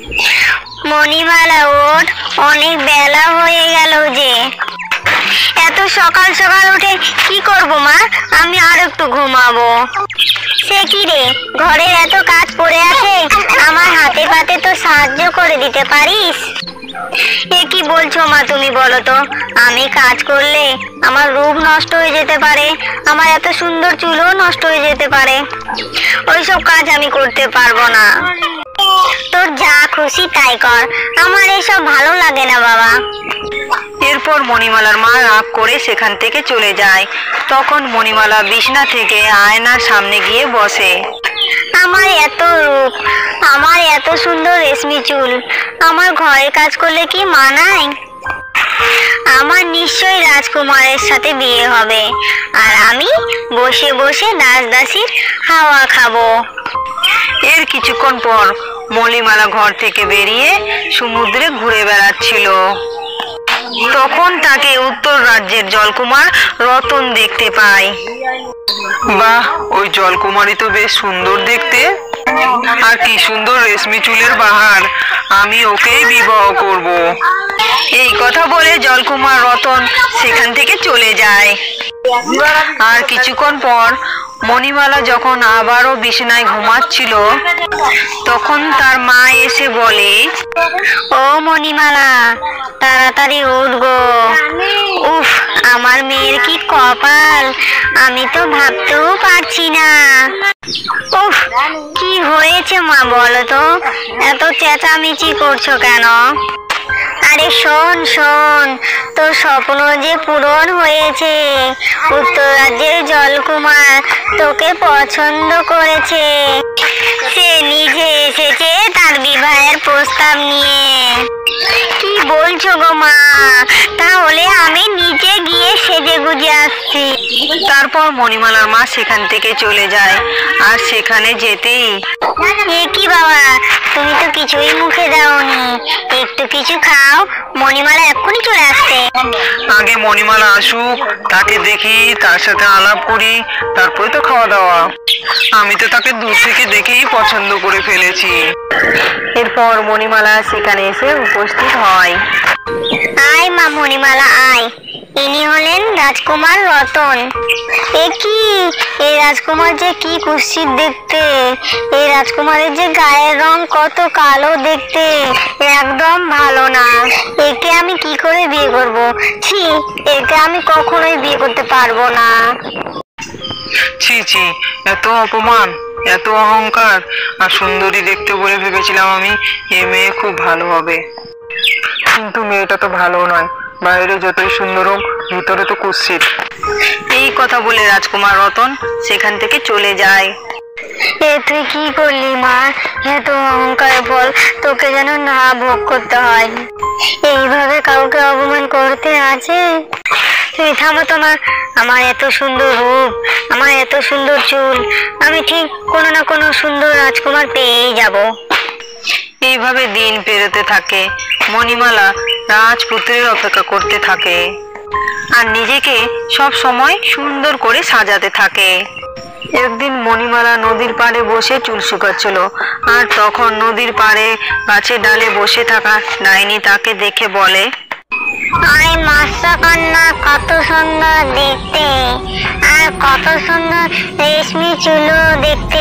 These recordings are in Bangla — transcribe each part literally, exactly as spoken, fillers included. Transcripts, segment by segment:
মণিমালা ওঠ, অনেক বেলা হয়ে গেল যে। এত সকাল সকাল উঠে কি করব মা? আমি আর একটু ঘুমাবো। সে কি রে, ঘরের এত কাজ পড়ে আছে, আমার হাতে পাতে তো সাহায্য করে দিতে পারিস? এ কি বলছো মা তুমি, বলো তো? আমি কাজ করলে আমার রূপ নষ্ট হয়ে যেতে পারে, আমার এত সুন্দর চুলও নষ্ট হয়ে যেতে পারে। ওইসব কাজ আমি করতে পারবো না। তোর যা খুশি তাই কর, আমার এসব ভালো লাগে না বাবা। এরপর মণিমালার মা রাগ করে সেখান থেকে চলে যায়। তখন মণিমালা বিছানা থেকে আয়নার সামনে গিয়ে বসে। আমার এত রূপ, আমার এত সুন্দর রেশমি চুল, আমার ঘরের কাজ করলে কি মানায়? আমার নিশ্চয়ই রাজকুমারের সাথে বিয়ে হবে, আর আমি বসে বসে দাসদাসীর হাওয়া খাবো। এর কিছুক্ষণ পর মণিমালা ঘর থেকে বেরিয়ে সমুদ্রে ঘুরে বেড়াচ্ছিল। তখন তাকে উত্তর রাজ্যের জলকুমার রতন দেখতে পায়। বাহ, ওই জলকুমারী তো বেশ সুন্দর দেখতে, আর কি সুন্দর রেশমি চুলের বাহার, আমি ওকেই বিবাহ করব। এই কথা বলে জলকুমার রতন সেখান থেকে চলে যায়। আর কিছুক্ষণ পর মণিমালা যখন আবারও বিছানায় ঘুমাচ্ছিল, তখন তার মা এসে বলে, ও মণিমালা, তাড়াতাড়ি উঠগো। উফ, আমার মেয়ের কি কপাল, আমি তো ভাবতেও পারছি না। উফ, কি হয়েছে মা বলো তো? এত চেঁচামেচি করছো কেন? আরে শোন শোন, তোর স্বপ্ন যে পূরণ হয়েছে। উত্তর রাজ্যের জলকুমার তোকে পছন্দ করেছে, সে নিজে এসেছে তার বিবাহের প্রস্তাব নিয়ে। কি বলছো গো মা? তাহলে আমি নিচে গিয়ে সেজে গুজে আসছি। তারপর মণিমালার মা সেখান থেকে চলে যায়। আর সেখানে যেতেই, এ কি বাবা, তুমি তো কিছুই মুখে দাওনি, একটু কিছু খাও, মণিমালা এক্ষুনি চলে আসছে। আগে মণিমালা আসুক, তাকে দেখি, তার সাথে আলাপ করি, তারপরে তো খাওয়া দাওয়া। আমি তো তাকে দূর থেকে দেখেই পছন্দ করে ফেলেছি। এরপর মণিমালা সেখানে এসে উপস্থিত হয়। আয় মা মণিমালা আয়, ইনি হলেন রাজকুমার রতন। এ কি, এই রাজকুমার যে কি কুৎসিত দেখতে, এই রাজকুমারের যে গায়ের রং কত কালো দেখতে, একদম ভালো না। একে আমি কি করে বিয়ে করব? ছি, একে আমি কখনোই বিয়ে করতে পারবো না। ছি ছি, এত অপমান, এত অহংকার, আর সুন্দরী দেখতে বলে ভেবেছিলাম আমি এ মেয়ে খুব ভালো হবে, কিন্তু মেয়েটা তো ভালো নয়, বাইরে যতই সুন্দর হোক ভিতরে তো কুৎসিত। এই কথা বলে রাজকুমার রতন সেখান থেকে চলে যায়। এ তুই কি করলি মা? এত অহংকার ফল তোকে যেন না ভোগ করতে হয়। এইভাবে কাউকে অপমান করতে আছে? তুমি থামো তো মা, আমার এত সুন্দর রূপ, আমার এত সুন্দর চুল, আমি ঠিক কোনো না কোনো সুন্দর রাজকুমার পেয়েই যাব। এইভাবে দিন পেরোতে থাকে। মণিমালা রাজপুত্রের অপেক্ষা করতে থাকে আর নিজেকে সব সময় সুন্দর করে সাজাতে থাকে। একদিন মণিমালা নদীর পাড়ে বসে চুল শুকাচ্ছিল, আর তখন নদীর পাড়ে গাছের ডালে বসে থাকা ডাইনি তাকে দেখে বলে, আরে মাস্টার কন্যা, কত সুন্দর দেখতে, আর কত সুন্দর রেশমি চুলও দেখতে।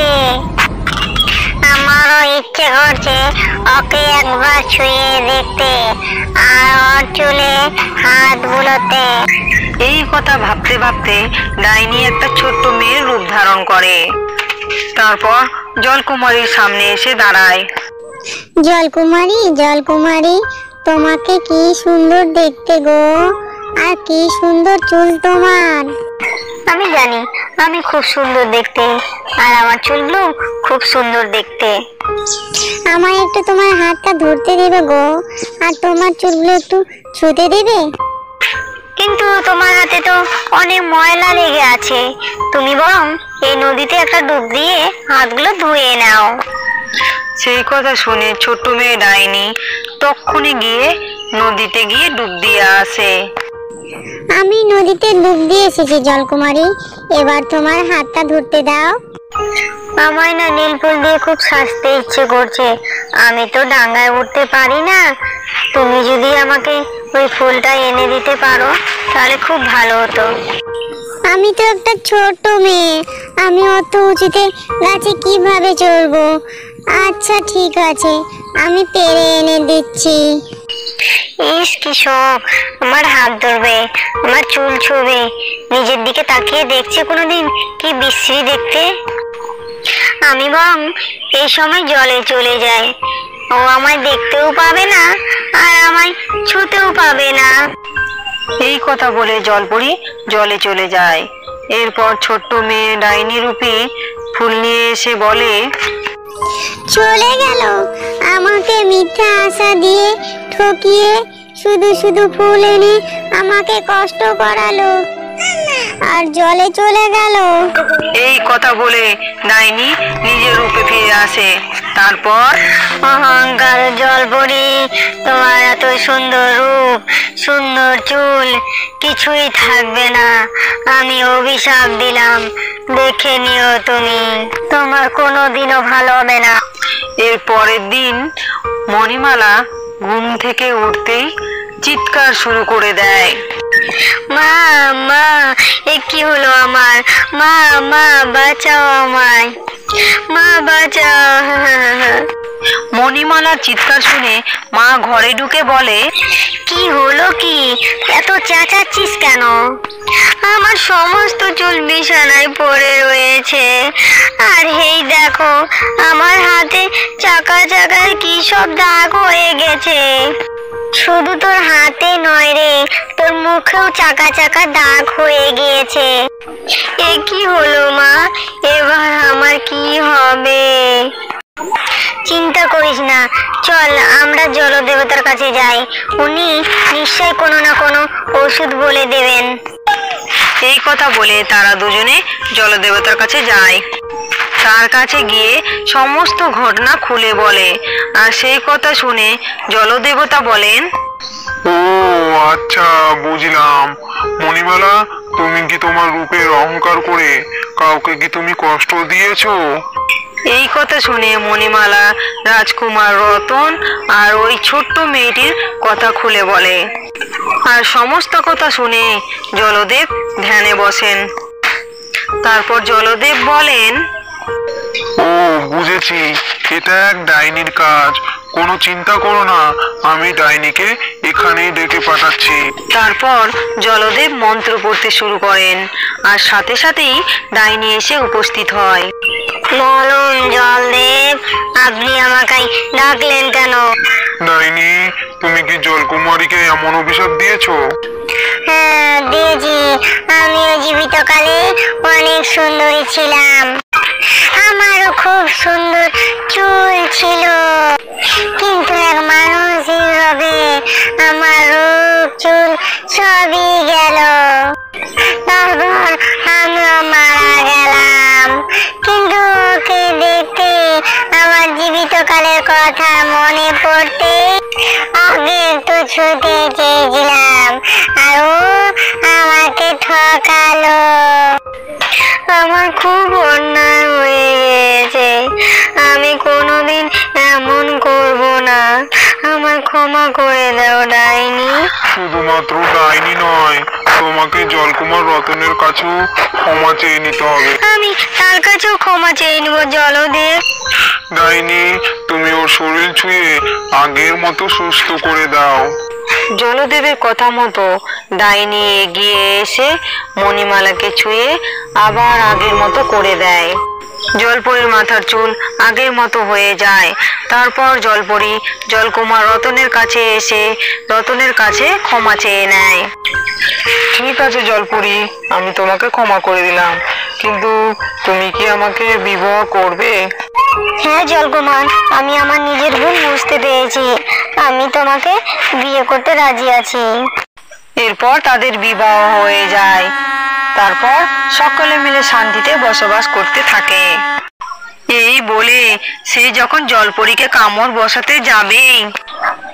আমারও ইচ্ছে করছে ওকে একবার ছুঁয়ে দেখতে, আর ওর চুলে হাত বুলোতে। এই কথা ভাবতে ভাবতে ডাইনি একটা ছোট্ট মেয়ের রূপ ধারণ করে। তারপর জলকুমারীর সামনে এসে দাঁড়ায়। জলকুমারী, জলকুমারী, তোমাকে কি সুন্দর দেখতে গো, আর কি সুন্দর চুল তোমার। আমি জানি আমি খুব সুন্দর দেখতে, আর আমার চুলগুলো খুব সুন্দর দেখতে। আমার একটু তোমার হাতটা ধরতে দেবে গো, আর তোমার চুলগুলো একটু ছুঁতে দেবে? কিন্তু তোমার হাতে তো অনেক ময়লা লেগে আছে, তুমি বরং এই নদীতে একটা ডুব দিয়ে হাতগুলো ধুয়ে নাও। সেই কথা শুনে ছোট্ট মেয়ে ডাইনি তক্ষুনি গিয়ে নদীতে গিয়ে ডুব দিয়ে আসে। আমি নদীতে ডুব দিয়ে এসেছি জলকুমারী, এবার তোমার হাতটা ধরতে দাও। আমায় না নীল ফুল দিয়ে খুব সাজতে ইচ্ছে করছে। আমি তো ডাঙায় উঠতে পারি না, তুমি যদি আমাকে ওই ফুলটা এনে দিতে পারো তাহলে খুব ভালো হতো। আমি তো একটা ছোট মেয়ে, আমি অত উঁচুতে গাছে কিভাবে চড়বো? আচ্ছা ঠিক আছে, আমি পেরে এনে দিচ্ছি। ইস কি শখ, আমার হাত ধরবে, আমার চুল ছুবে, নিজের দিকে তাকিয়ে দেখছে কোনোদিন, কি বিশ্রী দেখতে। আমি বরং এই সময় জলে চলে যাই, ও আমায় দেখতেও পাবে না আর আমায় ছুতেও পাবে না। এই কথা বলে জলপরি জলে চলে যায়। এরপর ছোট্ট মেয়ে ডাইনি রূপী ফুল নিয়ে এসে বলে, চলে গেল, আমাকে মিথ্যা আশা দিয়ে ঠকিয়ে শুধু শুধু ফুল এনে আমাকে কষ্ট করালো আর জলে চলে গেল। এই কথা বলে ডাইনি নিজের রূপে ফিরে আসে। তারপর, অহংকার জলপরি, তোমার এত সুন্দর রূপ, সুন্দর চুল কিছুই থাকবে না। আমি অভিশাপ দিলাম, দেখে নিও তুমি, তোমার কোনোদিনও ভালো হবে না। এর পরের দিন মণিমালা ঘুম থেকে উঠতেই চিৎকার শুরু করে দেয়, মা মা, এ কি হলো আমার? মা মা, বাঁচাও আমায়, মা বাঁচাও। মণিমালার চিৎকার শুনে মা ঘরে ঢুকে বলে, কি হলো কি, এত চেঁচাচ্ছিস কেন? আমার সমস্ত চুল বিছানায় পড়ে রয়েছে, আর এই দেখো আমার হাতে চাকা চাকার কি সব দাগ হয়ে গেছে। শুধু তোর হাতে নয় রে, তোর মুখেও চাকা চাকা দাগ হয়ে গিয়েছে। এ কি হলো মা, এবার আমার কি হবে? চিন্তা করিস না, চল আমরা জলদেবতার কাছে যাই, উনি নিশ্চয় কোনো না কোনো ওষুধ বলে দেবেন। এই কথা বলে তারা দুজনে জলদেবতার কাছে যায়। তার কাছে গিয়ে সমস্ত ঘটনা খুলে বলে, আর সেই কথা শুনে জলদেবতা বলেন, ও আচ্ছা বুঝলাম। মণিমালা, তুমি কি তোমার রূপের অহংকার করে কাউকে কি তুমি কষ্ট দিয়েছো? এই কথা শুনে মণিমালা রাজকুমার রতন আর ওই ছোট্ট মেয়েটির কথা খুলে বলে। আর সমস্ত কথা শুনে জলদেব ধ্যানে বসেন। তারপর জলদেব বলেন, ও বুঝেছি, এটা এক ডাইনির কাজ। কোনো চিন্তা করো না, আমি ডাইনিকে এখানেই ডেকে পাঠাচ্ছি। তারপর জলদেব মন্ত্র পড়তে শুরু করেন, আর সাথে সাথেই ডাইনি এসে উপস্থিত হয়। বলুন জলদেব, আপনি আমাকে ডাকলেন কেন? ডাইনি, তুমি কি জলকুমারীকে এমন অভিশাপ দিয়েছো? হ্যাঁ দিয়েছি, আমিও জীবিতকালে অনেক সুন্দরী ছিলাম, আমারও খুব সুন্দর চুল ছিল, কিন্তু এক মানুষ হিসেবে আমার রূপ চুল সবই গেল। তারপর আমিও মারা গেলাম, কিন্তু ওকে দেখতে আমার জীবিতকালের কথা মনে পড়তে আগে একটু ছুটে চেয়েছিলাম, আর ও আমাকে ঠকালো। আমার খুব অন্যায় হয়ে গেছে, আমি কোনোদিন এমন করব না, আমার ক্ষমা করে দাও ডাইনি। শুধুমাত্র ডাইনি নয়, তোমাকে জলকুমার রতনের কাছেও ক্ষমা চেয়ে নিতে হবে। আমি তার কাছেও ক্ষমা চেয়ে নিব জলদেব। ডাইনি, তুমি ওর শরীর ছুঁয়ে আগের মতো সুস্থ করে দাও। জলদেবের কথা মতো ডাইনি এগিয়ে এসে মণিমালাকে ছুঁয়ে আবার আগের মতো করে দেয়। জলপরীর মাথার চুল আগের মতো হয়ে যায়। তারপর জলপরী জলকুমার রতনের কাছে এসে রতনের কাছে ক্ষমা চেয়ে নেয়। ঠিক আছে জলপরী, আমি তোমাকে ক্ষমা করে দিলাম, কিন্তু তুমি কি আমাকে বিবাহ করবে? হ্যাঁ জলকুমার, আমি আমার নিজের ভুল বুঝতে পেরেছি, আমি তোমাকে বিয়ে করতে রাজি আছি। এরপর তাদের বিবাহ হয়ে যায়। তারপর সকলে মিলে শান্তিতে বসবাস করতে থাকে। এই বলে সে যখন জলপরীকে কামড় বসাতে যাবে,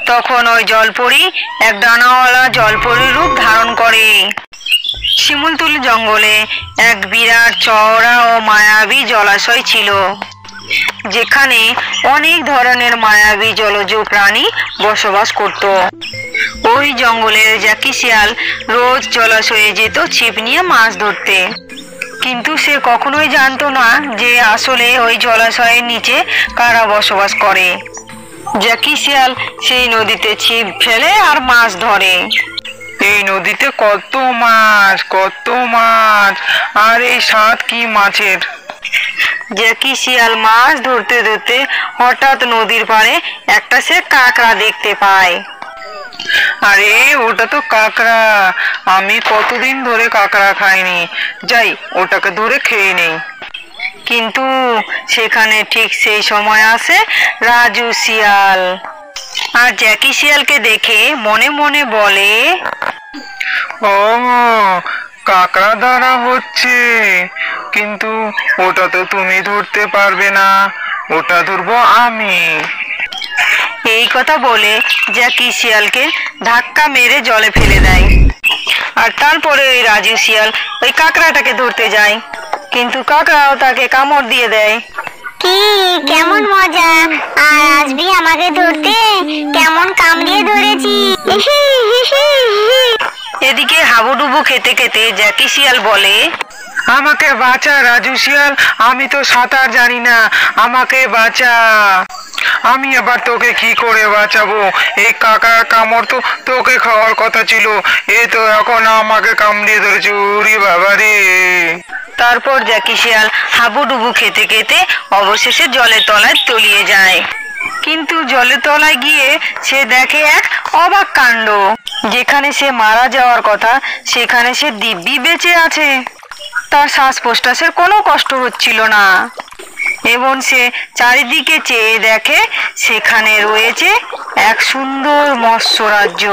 তখন ওই জলপরি এক ডানাওয়ালা জলপরির রূপ ধারণ করে। শিমুলতলি জঙ্গলে এক বিরাট চওড়া ও মায়াবী জলাশয় ছিল, যেখানে অনেক ধরনের মায়াবী জলজ প্রাণী বসবাস করত। ওই জঙ্গলের জ্যাকি শিয়াল রোজ জলাশয়ে যেত ছিপ নিয়ে মাছ ধরতে, কিন্তু সে কখনোই জানতো না যে আসলে ওই জলাশয়ের নিচে কারা বসবাস করে। জ্যাকি শিয়াল সেই নদীতে ছিপ ফেলে আর মাছ ধরে। এই নদীতে কত মাছ, কত মাছ, আর এই স্বাদ কি মাছের। জ্যাকি শিয়াল মাছ ধরতে ধরতে হঠাৎ নদীর পাড়ে একটা সে কাঁকড়া দেখতে পায়। আরে ওটা তো কাঁকড়া, আমি কতদিন ধরে কাঁকড়া খাইনি, যাই ওটাকে ধরে খেয়ে নেই। কিন্তু সেখানে ঠিক সেই সময় আসে রাজু শিয়াল, আর জ্যাকি শিয়ালকে দেখে মনে মনে বলে, ও কাঁকড়া ধরা হচ্ছে, কিন্তু ওটা তো তুমি ধরতে পারবে না, ওটা ধরবো আমি। এই কথা বলে জ্যাকি শিয়ালকে ধাক্কা মেরে জলে ফেলে দেয়। আর তারপরে ওই রাজু শিয়াল ওই কাঁকড়াটাকে ধরতে যায়, কিন্তু কাঁকড়াও তাকে কামড় দিয়ে দেয়। কি কেমন মজা, আর আসবি আমাকে ধরতে, কেমন কামড়িয়ে ধরেছি। এদিকে হাবুডুবু খেতে খেতে জ্যাকি শিয়াল বলে, আমাকে বাঁচা রাজু শিয়াল, আমি তো সাঁতার জানি না, আমাকে বাঁচা। আমি আবার তোকে কি করে বাঁচাবো, এই কাঁকড়ার কামড় তো তোকে খাওয়ার কথা ছিল, এ তো এখন আমাকে কামড়িয়ে ধরেছে, উরি বাবা রে। তারপর জ্যাকি শিয়াল হাবুডুবু খেতে খেতে অবশেষে জলের তলায় তলিয়ে যায়। কিন্তু জলের তলায় গিয়ে সে দেখে এক অবাক কাণ্ড, যেখানে সে মারা যাওয়ার কথা সেখানে সে দিব্যি বেঁচে আছে। তার শ্বাস প্রশ্বাসের কোনো কষ্ট হচ্ছিল না, এবং সে চারিদিকে চেয়ে দেখে সেখানে রয়েছে এক সুন্দর মৎস্য রাজ্য।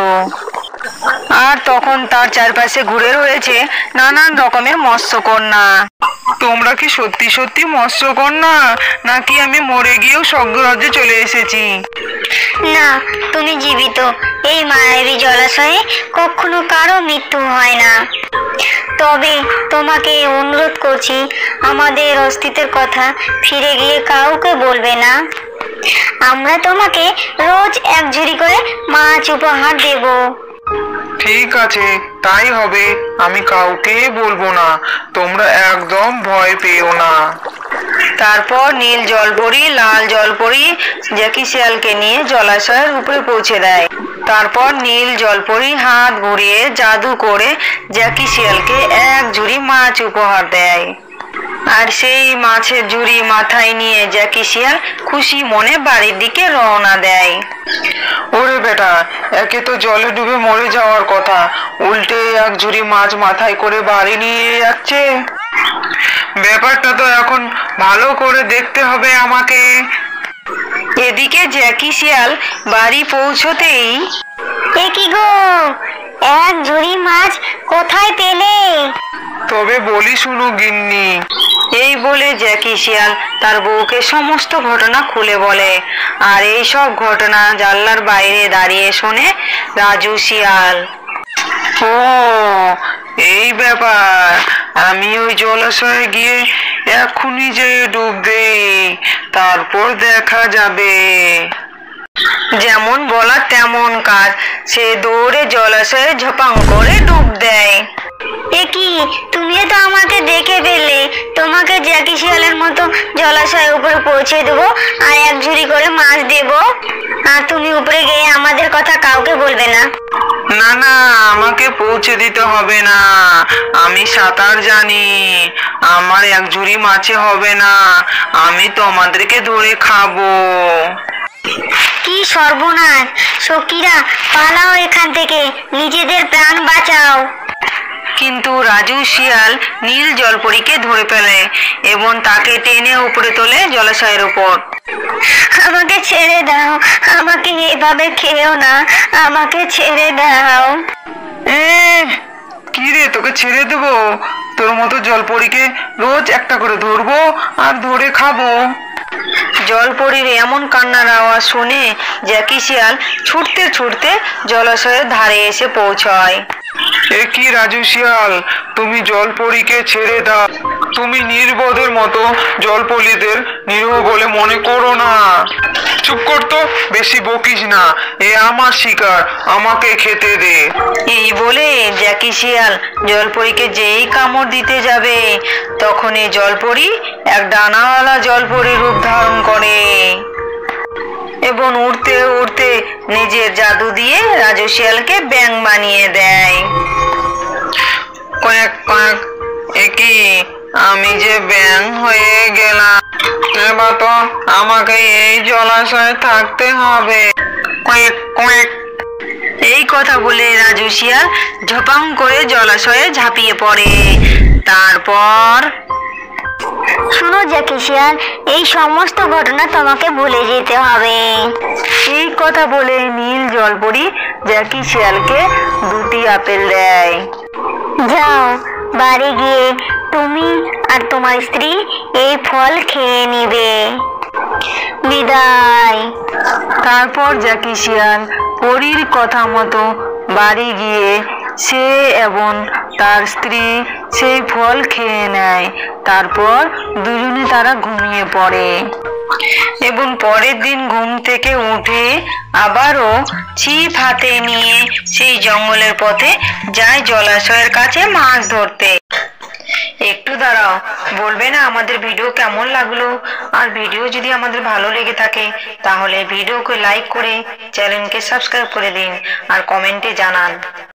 আর তখন তার চারপাশে ঘুরে রয়েছে নানান রকমের মৎস্যকন্যা। তোমরা কি সত্যি সত্যি মৎস্যকন্যা, নাকি আমি মরে গিয়েও স্বর্গরাজ্যে চলে এসেছি? না, তুমি জীবিত। এই মায়াবী জলাশয়ে কখনো কারো মৃত্যু হয় না। তবে তোমাকে অনুরোধ করছি, আমাদের অস্তিত্বের কথা ফিরে গিয়ে কাউকে বলবে না। আমরা তোমাকে রোজ এক ঝুড়ি করে মাছ উপহার দেব। ঠিক আছে, তাই হবে, আমি কাউকে বলবো না, তোমরা একদম ভয় পেও না। তারপর নীল জলপরি লাল জলপরি জ্যাকি শিয়ালকে নিয়ে জলাশয়ের উপরে পৌঁছে দেয়। তারপর নীল জলপরি হাত ঘুরিয়ে জাদু করে জ্যাকি শিয়ালকে এক ঝুড়ি মাছ উপহার দেয়। আর সেই মাছের ঝুড়ি মাথায় নিয়ে জ্যাকি শিয়াল খুশি মনে বাড়ির দিকে রওনা দেয়। ওরে বেটা, একে তো জলে ডুবে মরে যাওয়ার কথা, উল্টে এক ঝুড়ি মাছ মাথায় করে বাড়ি নিয়ে যাচ্ছে। ব্যাপারটা তো এখন ভালো করে দেখতে হবে আমাকে। এদিকে জ্যাকি শিয়াল বাড়ি পৌঁছতেই, এ কি গো, এক ঝুড়ি মাছ কোথায় পেলে? তবে বলি শুনো গিন্নি। এই বলে জ্যাকি শিয়াল তার বউকে সমস্ত ঘটনা খুলে বলে। আর এই সব ঘটনা জানলার বাইরে দাঁড়িয়ে শোনে রাজু শিয়াল। ও এই ব্যাপার, আমি ওই জলাশয়ে গিয়ে এক্ষুনি যে ডুব দেই, তারপর দেখা যাবে। যেমন বলা তেমন কাজ, সে দৌড়ে জলাশয়ে ঝপাং করে ডুব দেয়। এ কি, তুমিও তো আমাকে দেখে ফেললে। তোমাকে জ্যাকি শিয়ালের মতো জলাশয়ের উপরে পৌঁছে দেবো আর এক ঝুড়ি করে মাছ দেবো, আর তুমি উপরে গিয়ে আমাদের কথা কাউকে বলবে না। না না, আমাকে পৌঁছে দিতে হবে না, আমি সাঁতার জানি, আমার এক ঝুড়ি মাছে হবে না, আমি তোমাদেরকে ধরে খাবো। কি সর্বনাশ! সখীরা, পালাও এখান থেকে, নিজেদের প্রাণ বাঁচাও। কিন্তু রাজু শিয়াল নীল জলপরীকে ধরে ফেলে এবং তাকে টেনে উপরে তোলে জলাশয়ের উপর। আমাকে ছেড়ে দাও, আমাকে এভাবে খেও না, আমাকে ছেড়ে দাও। এ কি রে, তোকে ছেড়ে দেবো? তোর মতো জলপরীকে রোজ একটা করে ধরবো আর ধরে খাবো। জলপরীর এমন কান্নার আওয়াজ শুনে জ্যাকি শিয়াল ছুটতে ছুটতে জলাশয়ের ধারে এসে পৌঁছায়। এ কি রাজু শিয়াল, তুমি জলপরীকে ছেড়ে দাও। তুমি নির্বোধের মতো জলপরীদের নিরীহ বলে মনে করো না। চুপ কর তো, বেশি বকিস না। এ আমার শিকার, আমাকে খেতে দে। এই বলে জ্যাকি শিয়াল জলপরীকে যেই কামড় দিতে যাবে তখনই জলপরী এক ডানাওয়ালা জলপরী রূপ ধারণ করে এবং উড়তে উড়তে নিজের জাদু দিয়ে রাজু শিয়ালকে ব্যাঙ বানিয়ে দেয়। কয়েক কয়েক, এ কি, আমি যে ব্যাঙ হয়ে গেলাম। এবার তো আমাকে এই জলাশয়ে থাকতে হবে। কয়েক কয়েক। এই কথা বলে রাজু শিয়াল ঝপাং করে জলাশয়ে ঝাঁপিয়ে পড়ে। তারপর শোনো জ্যাকি শিয়াল, এই সমস্ত ঘটনা তোমাকে ভুলে যেতে হবে। এই কথা বলে নীল জলপরী জ্যাকি শিয়ালকে দুটি আপেল দেয়। যাও, বাড়ি গিয়ে তুমি আর তোমার স্ত্রী এই ফল খেয়ে নিবে। বিদায়। তারপর জ্যাকি শিয়াল পরীর কথা মতো বাড়ি গিয়ে সে এবং তার স্ত্রী সেই ফল খেয়ে নেয়। তারপর দুজনে তারা ঘুমিয়ে পড়ে এবং পরের দিন ঘুম থেকে উঠে আবারও ছিপ হাতে নিয়ে সেই জঙ্গলের পথে যায় জলাশয়ের কাছে মাছ ধরতে। একটু দাঁড়াও, বলবে না আমাদের ভিডিও কেমন লাগলো? আর ভিডিও যদি আমাদের ভালো লেগে থাকে তাহলে ভিডিওকে লাইক করে চ্যানেলকে সাবস্ক্রাইব করে দিন আর কমেন্টে জানান।